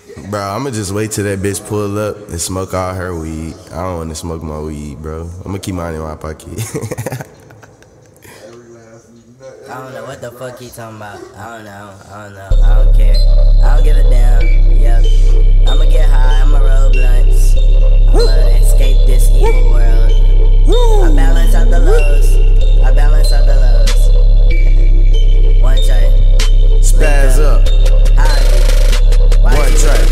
Bro, I'ma just wait till that bitch pull up and smoke all her weed. I don't wanna smoke my weed, bro. I'ma keep mine in my pocket. I don't know what the fuck he talking about. I don't know. I don't care. I don't give a damn. Yep. I'ma get high. I'ma roll blunts. I'ma escape this evil world. I balance out the lows. One tray. Spaz up. One tray.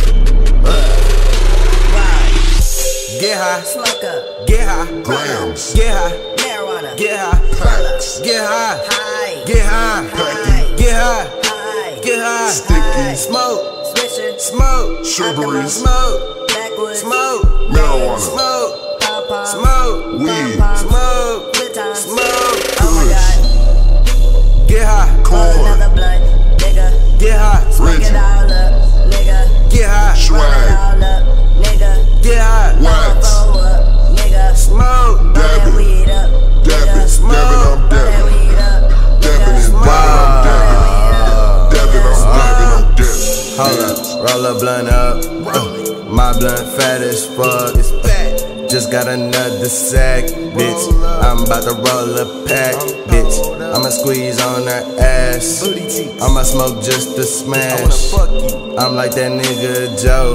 Get high. Smoke up. Get high. Grams. Get high. Marijuana. Get high. Packs. Get high. High. Get high. High. Get high. High. Get high. Sticky. Smoke. Swisher. Smoke. Sugary. Smoke. Backwoods. Smoke. Marijuana. Smoke. Pom-pom. Smoke. Weed. Smoke. Good times. Smoke. Oh my god. Get high. Roll Corn. another blunt, nigga. Get high. Smoke Reggie. it all up, nigga. Get high. Roll it Swag. all up, nigga. Get high. Wax. Roll up, nigga. Smoke. Roll that Dab it. weed up, Dab nigga. it. Smoke. Dab it, I'm Roll that dabbing. weed up, Dabbing nigga. and Wow. dabbing, I'm dabbing. Dabbing, I'm dabbing. Hold up, roll a blunt up. My blunt fat as fuck. It's fat. Just got another sack, bitch. I'm about to roll a pack, bitch. I'ma squeeze on her ass. I'ma smoke just to smash. I'm like that nigga Joe.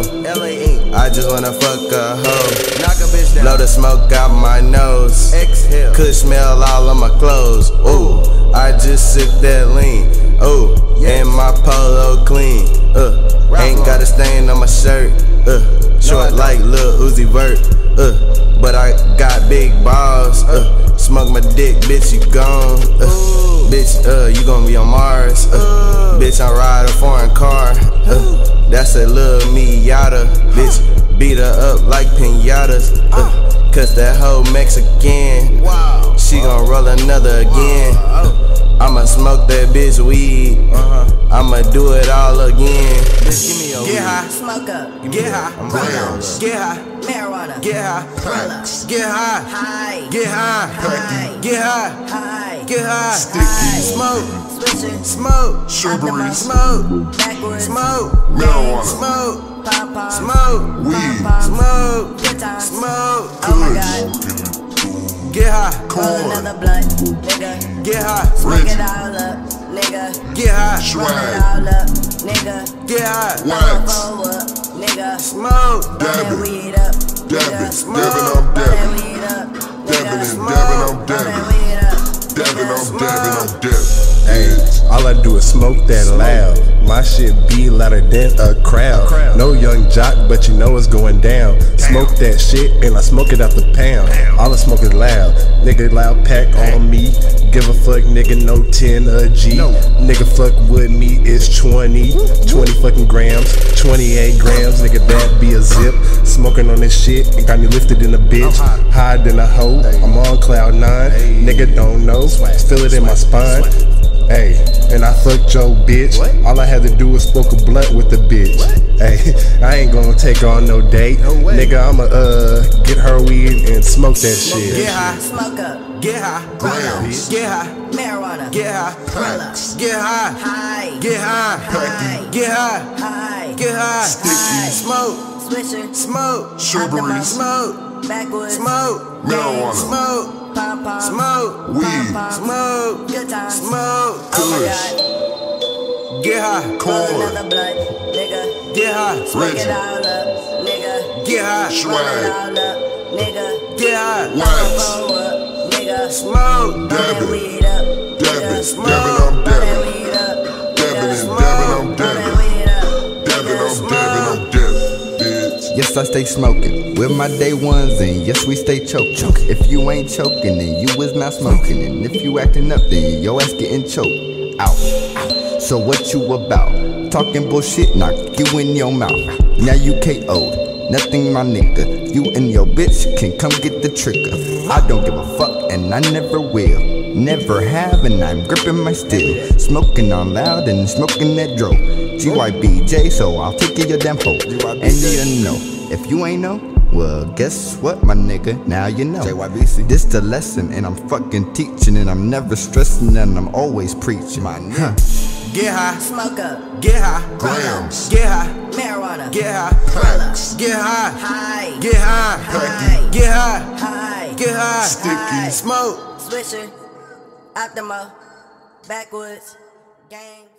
I just wanna fuck a hoe. Blow the smoke out my nose. Could smell all of my clothes. Ooh, I just sipped that lean. Ooh, and my polo clean. Ain't got a stain on my shirt. Short like Lil Uzi Vert. But I got big balls. Smoke my dick, bitch, you gone. Bitch, you gon' be on Mars. Bitch, I ride a foreign car. That's a little Miata. Bitch, beat her up like pinatas. Cause that hoe Mexican. She gon' roll another again. I'ma smoke that bitch weed. I'ma do it all again. Get high. Smoke up, Get high. Grams. Get high. marijuana. Get high. Packs. Get high. High. Get high. High. Get high. High. Get high. Sticky. Smoke. Swisher. Smoke. Sugary. Smoke. Backwoods. Smoke. Marijuana. Smoke. Pom-pom. Smoke. Weed. Smoke. Good times. Smoke. Oh my god. Get high. Roll Corn. another blunt, nigga. Get high. Smoke Reggie. it all up, nigga. Get high. Roll it Swag. all up, nigga. Get high. Wax. Roll up, nigga. Smoke. Roll Dab that it. weed up, Dab nigga. it. Smoke. Dabbing, I'm Roll that dabbing. weed up, Dabbing nigga. and Smoke. dabbing, I'm Roll that dabbing. weed up, Dabbing, nigga. I'm dabbing, I'm dabbing. Hey, all I do is smoke that loud. My shit be louder than a crowd. No young jock, but you know it's going down. Smoke that shit and I smoke it out the pound. All I smoke is loud. Nigga loud pack on me. Give a fuck, nigga, no 10 a G. Nigga fuck with me, it's 20 fucking grams, 28 grams, nigga, that be a zip. Smoking on this shit, and got me lifted in a bitch. Higher than a hoe, I'm on cloud 9. Nigga don't know, feel it in my spine. Hey, and I fucked your bitch. All I had to do was smoke a blunt with the bitch. Hey, I ain't gonna take her on no date. Nigga, I'ma get her weed and smoke that shit. Get high. Smoke up, Get high. Grams. Get high. marijuana. Get high. Packs. Get high. High. Get high. High. Get high. High. Get high. Sticky. Smoke. Swisher. Smoke. Sugary. Smoke. Backwoods. Smoke. Marijuana. Smoke. Pom-pom. Smoke. Weed. Smoke. Good times. Smoke. Oh my Kush. god. Get high. Roll Corn. another blunt, nigga. Get high. Smoke Reggie. it all up, nigga. Get high. Roll it Swag. all up, nigga. Get high. Wax. Roll up, nigga. Smoke. Roll Dab that it. weed up, Dab nigga. it. Smoke. Dabbing, I'm Roll that dabbing. weed up, Dabbing nigga. and Smoke. dabbing, I'm Roll that dabbing. weed up, Dabbing, nigga. I'm dabbing, I'm dabbing. Bitch. Yes, I stay smoking with my day ones, and yes, we stay choking. If you ain't choking, then you is not smoking, and if you acting up, then your ass getting choked. Out. So what you about? Talking bullshit, knock you in your mouth. Now you KO'd. Nothing, my nigga. You and your bitch can come get the trigger. I don't give a fuck, and I never will. Never have, and I'm gripping my steel. Smoking on loud and smoking that dro. GYBJ, so I'll take you your damn hoe. And you know, if you ain't know, well, guess what, my nigga? Now you know. JYBC. This the lesson, and I'm fucking teaching, and I'm never stressing, and I'm always preaching. My nigga. Get high. Smoke up, Get high. Grams. Get high. marijuana. Get high. Get high. Get high. Get high. Get high. Sticky. Smoke. Swisher. Optimo. Backwoods. Gang.